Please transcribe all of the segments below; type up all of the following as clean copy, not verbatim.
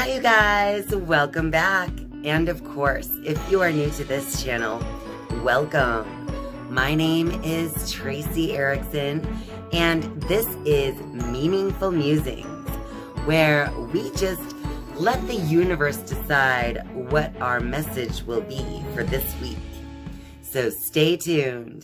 Hi you guys, welcome back. And of course, if you are new to this channel, welcome. My name is Tracy Erickson, and this is Meaningful Musings, where we just let the universe decide what our message will be for this week. So stay tuned.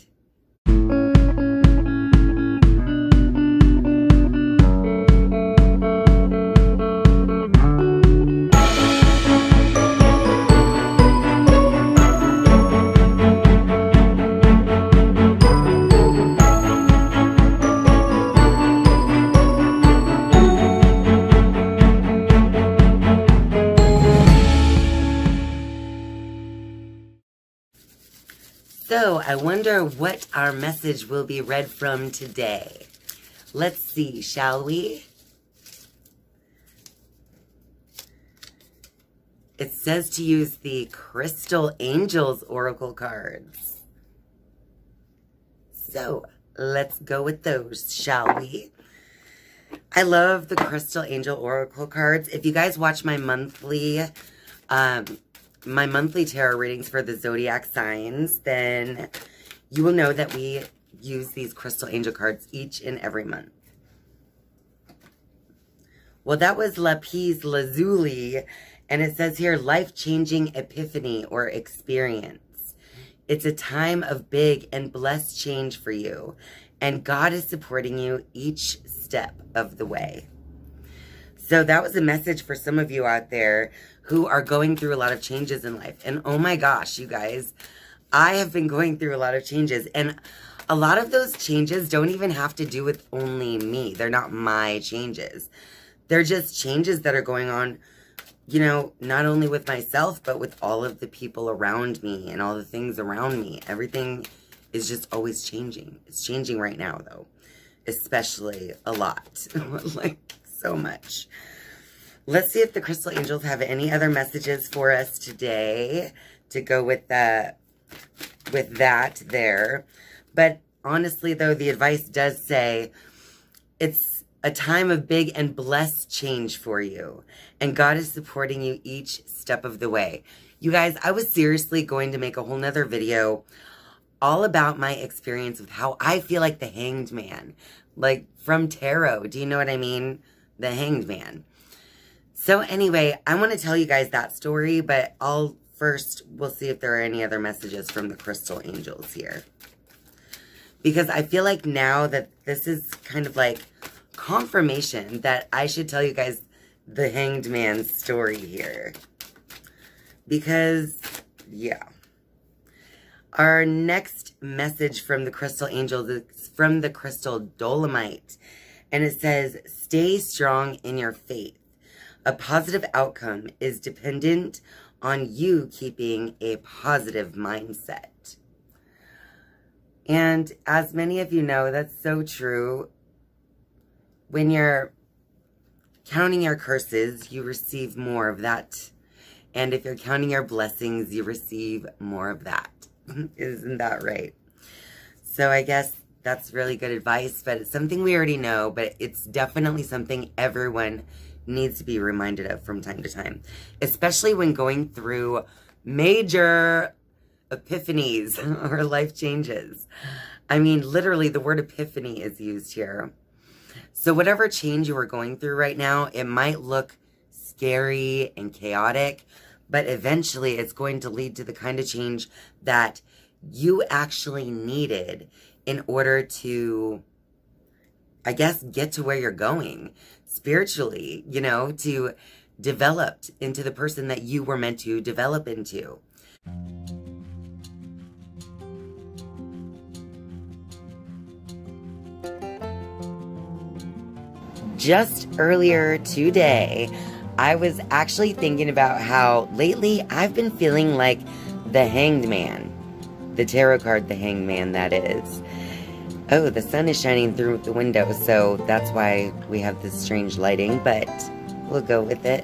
So, I wonder what our message will be read from today. Let's see, shall we? It says to use the Crystal Angels Oracle cards. So, let's go with those, shall we? I love the Crystal Angel Oracle cards. If you guys watch my monthly tarot readings for the zodiac signs, then you will know that we use these crystal angel cards each and every month. Well, that was Lapis Lazuli, and it says here, life-changing epiphany or experience. It's a time of big and blessed change for you, and God is supporting you each step of the way. So that was a message for some of you out there who are going through a lot of changes in life. And oh my gosh, you guys, I have been going through a lot of changes. And a lot of those changes don't even have to do with only me. They're not my changes. They're just changes that are going on, you know, not only with myself, but with all of the people around me and all the things around me. Everything is just always changing. It's changing right now, though, especially a lot, like so much. Let's see if the Crystal Angels have any other messages for us today to go with that there. But honestly, though, the advice does say it's a time of big and blessed change for you, and God is supporting you each step of the way. You guys, I was seriously going to make a whole nother video all about my experience with how I feel like the Hanged Man, like from tarot. Do you know what I mean? The Hanged Man. So anyway, I want to tell you guys that story, but we'll see if there are any other messages from the Crystal Angels here. Because I feel like now that this is kind of like confirmation that I should tell you guys the Hanged Man's story here. Because, yeah. Our next message from the Crystal Angels is from the Crystal Dolomite. And it says, stay strong in your faith. A positive outcome is dependent on you keeping a positive mindset. And as many of you know, that's so true. When you're counting your curses, you receive more of that. And if you're counting your blessings, you receive more of that. Isn't that right? So I guess that's really good advice, but it's something we already know, but it's definitely something everyone needs to be reminded of from time to time, especially when going through major epiphanies or life changes. I mean, literally the word epiphany is used here. So whatever change you are going through right now, it might look scary and chaotic, but eventually it's going to lead to the kind of change that you actually needed in order to, I guess, get to where you're going spiritually, you know, to develop into the person that you were meant to develop into. Just earlier today, I was actually thinking about how lately I've been feeling like the Hanged Man. The tarot card, the Hanged Man, that is. Oh, the sun is shining through the window, so that's why we have this strange lighting, but we'll go with it.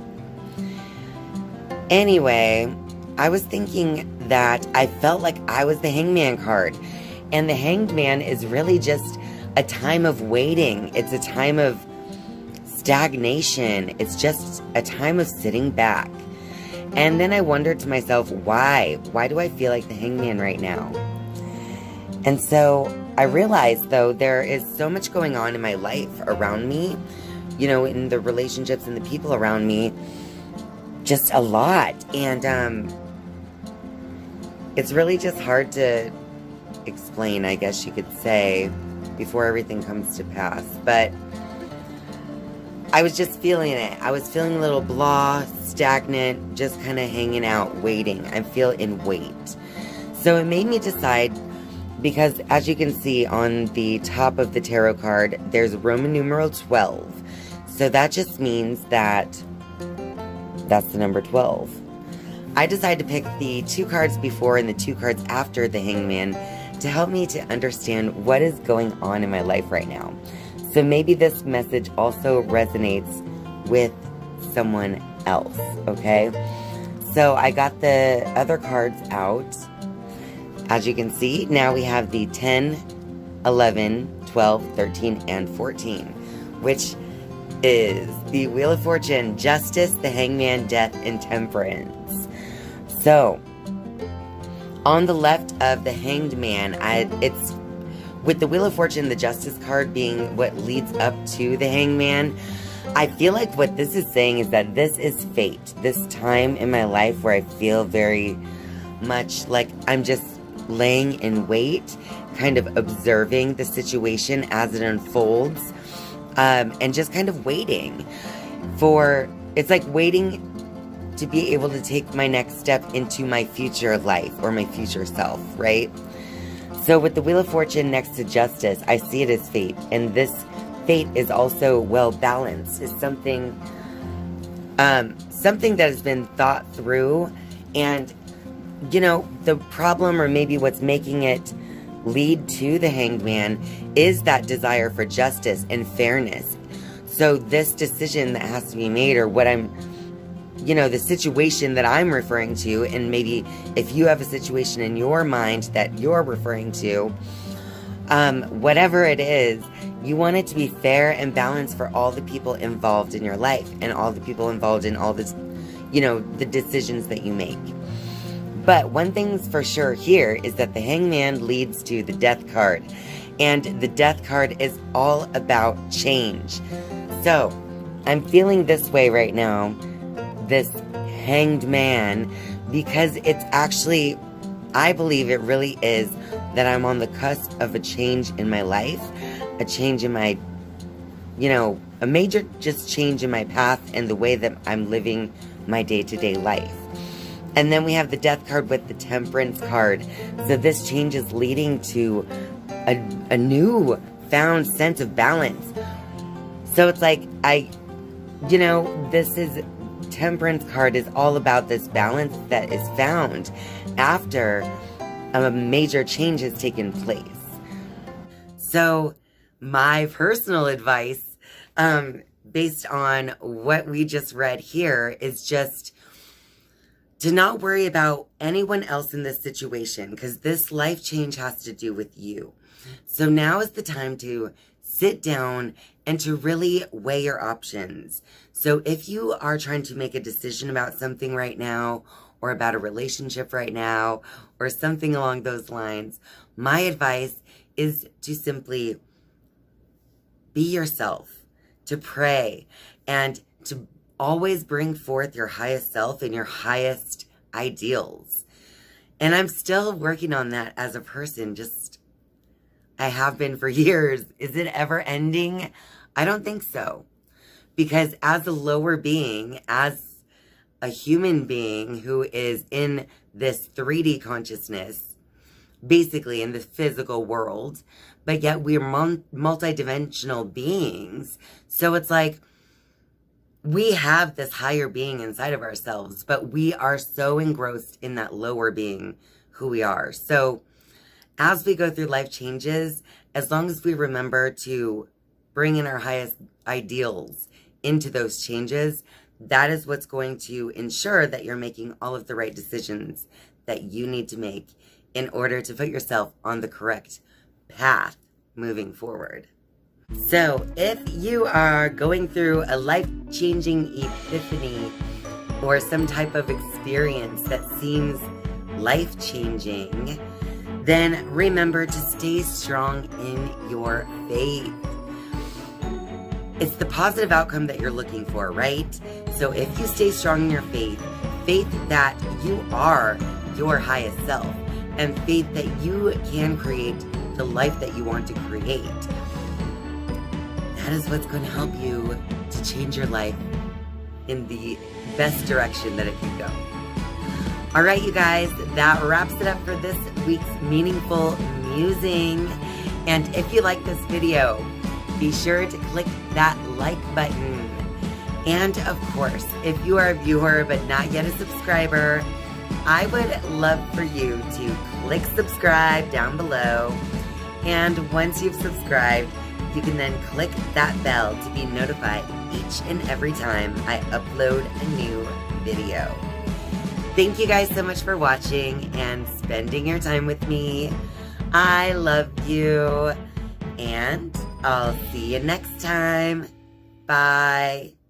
Anyway, I was thinking that I felt like I was the Hanged Man card, and the Hanged Man is really just a time of waiting. It's a time of stagnation. It's just a time of sitting back. And then I wondered to myself, why? Why do I feel like the hangman right now? And so I realized, though, there is so much going on in my life around me, you know, in the relationships and the people around me, just a lot. And it's really just hard to explain, I guess you could say, before everything comes to pass. But I was just feeling it. I was feeling a little blah, stagnant, just kind of hanging out, waiting. I feel in wait. So it made me decide, because as you can see on the top of the tarot card, there's Roman numeral 12. So that just means that that's the number 12. I decided to pick the 2 cards before and the 2 cards after the hangman to help me to understand what is going on in my life right now. So maybe this message also resonates with someone else, okay? So I got the other cards out. As you can see, now we have the 10, 11, 12, 13, and 14, which is the Wheel of Fortune, Justice, the Hangman, Death, and Temperance. So, on the left of the Hanged Man, it's with the Wheel of Fortune, the Justice card being what leads up to the Hangman. I feel like what this is saying is that this is fate. This time in my life where I feel very much like I'm just laying in wait, kind of observing the situation as it unfolds, and just kind of waiting for, it's like waiting to be able to take my next step into my future life or my future self, right? So with the Wheel of Fortune next to Justice, I see it as fate, and this fate is also well balanced. It's something, something that has been thought through, and you know, the problem, or maybe what's making it lead to the Hanged Man, is that desire for justice and fairness. So this decision that has to be made, or what I'm, you know, the situation that I'm referring to, and maybe if you have a situation in your mind that you're referring to, whatever it is, you want it to be fair and balanced for all the people involved in your life, and all the people involved in all this, you know, the decisions that you make. But one thing's for sure here is that the Hangman leads to the Death card. And the Death card is all about change. So, I'm feeling this way right now, this Hanged Man, because it's actually, I believe it really is, that I'm on the cusp of a change in my life, a change in my, you know, a major just change in my path and the way that I'm living my day-to-day life. And then we have the Death card with the Temperance card. So this change is leading to a new found sense of balance. So it's like, you know, this is, Temperance card is all about this balance that is found after a major change has taken place. So my personal advice, based on what we just read here, is just to not worry about anyone else in this situation, because this life change has to do with you. So now is the time to sit down and to really weigh your options. So if you are trying to make a decision about something right now, or about a relationship right now, or something along those lines, my advice is to simply be yourself, to pray, and to always bring forth your highest self and your highest ideals. And I'm still working on that as a person. Just, I have been for years. Is it ever ending? I don't think so. Because as a lower being, as a human being who is in this 3D consciousness, basically in the physical world, but yet we're multidimensional beings. So it's like, we have this higher being inside of ourselves, but we are so engrossed in that lower being who we are. So as we go through life changes, as long as we remember to bring in our highest ideals into those changes, that is what's going to ensure that you're making all of the right decisions that you need to make in order to put yourself on the correct path moving forward. So if you are going through a life-changing epiphany or some type of experience that seems life-changing, then remember to stay strong in your faith. It's the positive outcome that you're looking for, right? So if you stay strong in your faith, faith that you are your highest self, and faith that you can create the life that you want to create, that is what's going to help you to change your life in the best direction that it can go. All right, you guys, that wraps it up for this week's Meaningful Musing. And if you like this video, be sure to click that like button. And of course, if you are a viewer but not yet a subscriber, I would love for you to click subscribe down below. And once you've subscribed, you can then click that bell to be notified each and every time I upload a new video. Thank you guys so much for watching and spending your time with me. I love you, and I'll see you next time. Bye.